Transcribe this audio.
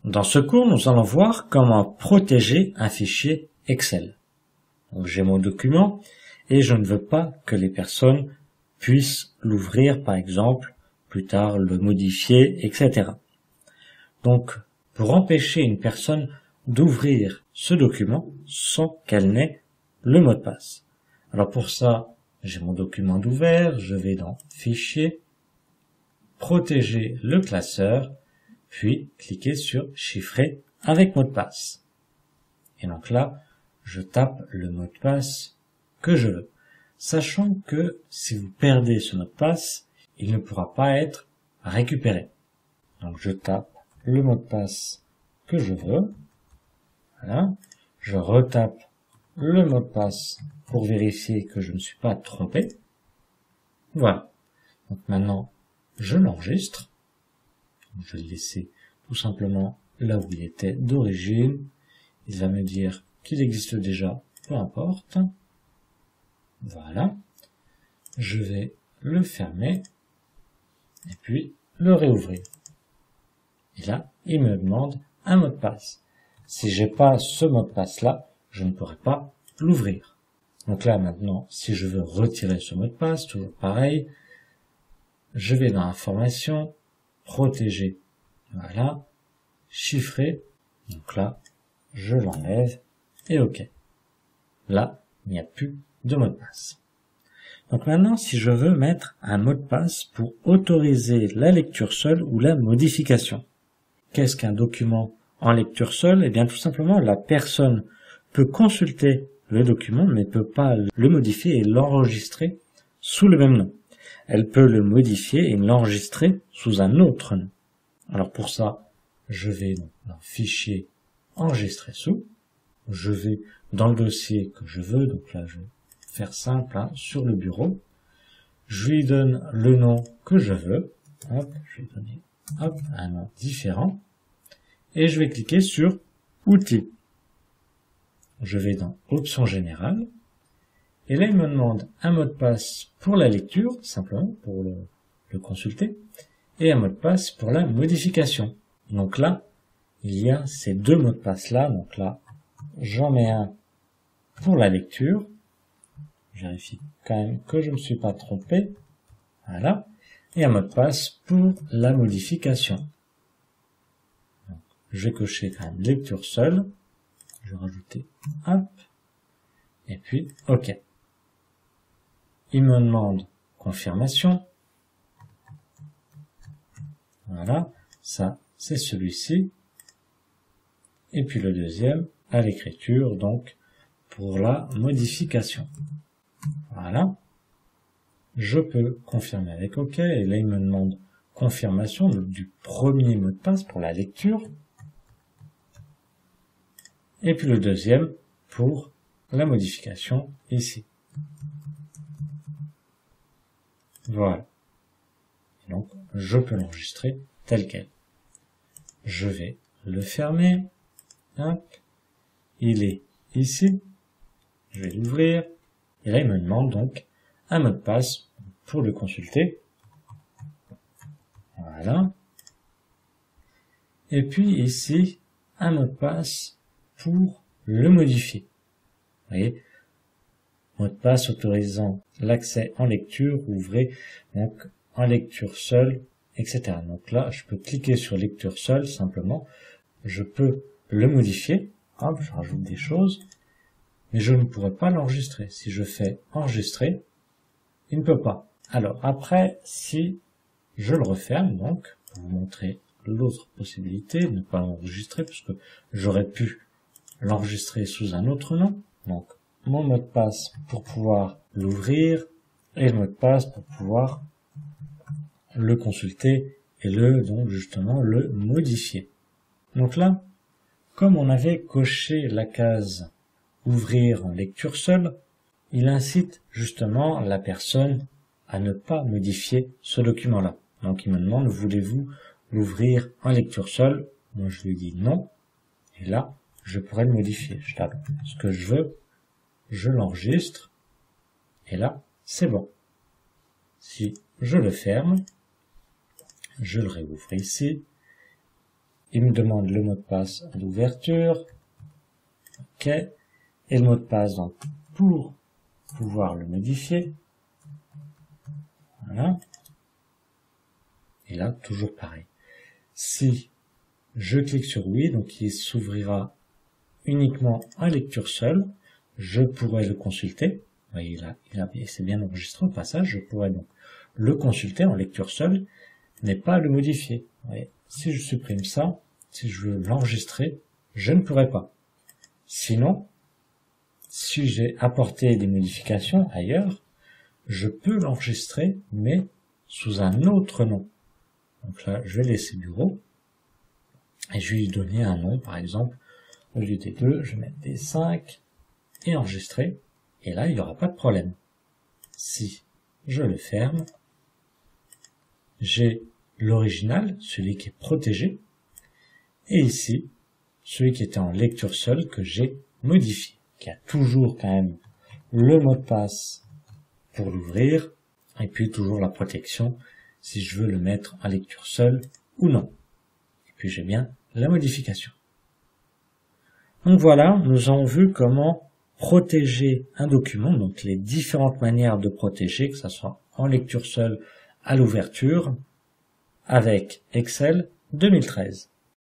Dans ce cours, nous allons voir comment protéger un fichier Excel. Donc, j'ai mon document et je ne veux pas que les personnes puissent l'ouvrir, par exemple, plus tard le modifier, etc. Donc, pour empêcher une personne d'ouvrir ce document sans qu'elle n'ait le mot de passe. Alors pour ça, j'ai mon document d'ouvert, je vais dans Fichier, Protéger le classeur, puis cliquer sur Chiffrer avec mot de passe. Et donc là, je tape le mot de passe que je veux, sachant que si vous perdez ce mot de passe, il ne pourra pas être récupéré. Donc je tape le mot de passe que je veux. Voilà. Je retape le mot de passe pour vérifier que je ne suis pas trompé. Voilà. Donc maintenant, je l'enregistre. Je vais le laisser tout simplement là où il était d'origine. Il va me dire qu'il existe déjà, peu importe. Voilà. Je vais le fermer et puis le réouvrir. Et là, il me demande un mot de passe. Si j'ai pas ce mot de passe là, je ne pourrai pas l'ouvrir. Donc là, maintenant, si je veux retirer ce mot de passe, toujours pareil, je vais dans Information, Protéger, voilà, Chiffrer, donc là, je l'enlève, et OK. Là, il n'y a plus de mot de passe. Donc maintenant, si je veux mettre un mot de passe pour autoriser la lecture seule ou la modification. Qu'est-ce qu'un document en lecture seule? Eh bien, tout simplement, la personne peut consulter le document, mais ne peut pas le modifier et l'enregistrer sous le même nom. Elle peut le modifier et l'enregistrer sous un autre nom. Alors pour ça, je vais dans Fichier, Enregistrer sous. Je vais dans le dossier que je veux, donc là je vais faire simple, hein, sur le bureau. Je lui donne le nom que je veux. Hop, je vais donner un nom différent. Et je vais cliquer sur Outils. Je vais dans Options générales. Et là, il me demande un mot de passe pour la lecture, simplement, pour le consulter, et un mot de passe pour la modification. Donc là, il y a ces deux mots de passe là. Donc là, j'en mets un pour la lecture. Je vérifie quand même que je ne me suis pas trompé. Voilà. Et un mot de passe pour la modification. Donc, je vais cocher quand même lecture seule. Je vais rajouter hop. Et puis OK. Il me demande confirmation. Voilà. Ça, c'est celui-ci. Et puis le deuxième à l'écriture, donc pour la modification. Voilà. Je peux confirmer avec OK. Et là, il me demande confirmation du premier mot de passe pour la lecture. Et puis le deuxième pour la modification ici. Voilà. Et donc, je peux l'enregistrer tel quel. Je vais le fermer. Hop. Il est ici. Je vais l'ouvrir. Et là, il me demande donc un mot de passe pour le consulter. Voilà. Et puis ici, un mot de passe pour le modifier. Vous voyez, mot de passe autorisant l'accès en lecture, ouvrez donc en lecture seule, etc. Donc là, je peux cliquer sur lecture seule simplement. Je peux le modifier. Hop, je rajoute des choses. Mais je ne pourrai pas l'enregistrer. Si je fais enregistrer, il ne peut pas. Alors après, si je le referme, donc, pour vous montrer l'autre possibilité, de ne pas l'enregistrer, parce que j'aurais pu l'enregistrer sous un autre nom. Donc, mon mot de passe pour pouvoir l'ouvrir et le mot de passe pour pouvoir le consulter et donc justement le modifier. Donc là, comme on avait coché la case ouvrir en lecture seule, il incite justement la personne à ne pas modifier ce document-là. Donc il me demande, voulez-vous l'ouvrir en lecture seule? Moi je lui dis non. Et là, je pourrais le modifier. Je tape ce que je veux, je l'enregistre, et là, c'est bon. Si je le ferme, je le réouvre ici, il me demande le mot de passe à l'ouverture. OK. Et le mot de passe, donc, pour pouvoir le modifier. Voilà. Et là, toujours pareil. Si je clique sur oui, donc il s'ouvrira uniquement en lecture seule, je pourrais le consulter. Vous voyez, c'est bien enregistré au passage, je pourrais donc le consulter en lecture seule, mais pas le modifier. Vous voyez, si je supprime ça, si je veux l'enregistrer, je ne pourrais pas. Sinon, si j'ai apporté des modifications ailleurs, je peux l'enregistrer, mais sous un autre nom. Donc là, je vais laisser bureau, et je vais lui donner un nom, par exemple, au lieu des 2, je vais mettre des 5, et enregistrer, et là, il n'y aura pas de problème. Si je le ferme, j'ai l'original, celui qui est protégé, et ici, celui qui était en lecture seule que j'ai modifié, qui a toujours quand même le mot de passe pour l'ouvrir, et puis toujours la protection si je veux le mettre en lecture seule ou non. Et puis j'ai bien la modification. Donc voilà, nous avons vu comment protéger un document, donc les différentes manières de protéger, que ce soit en lecture seule à l'ouverture, avec Excel 2013.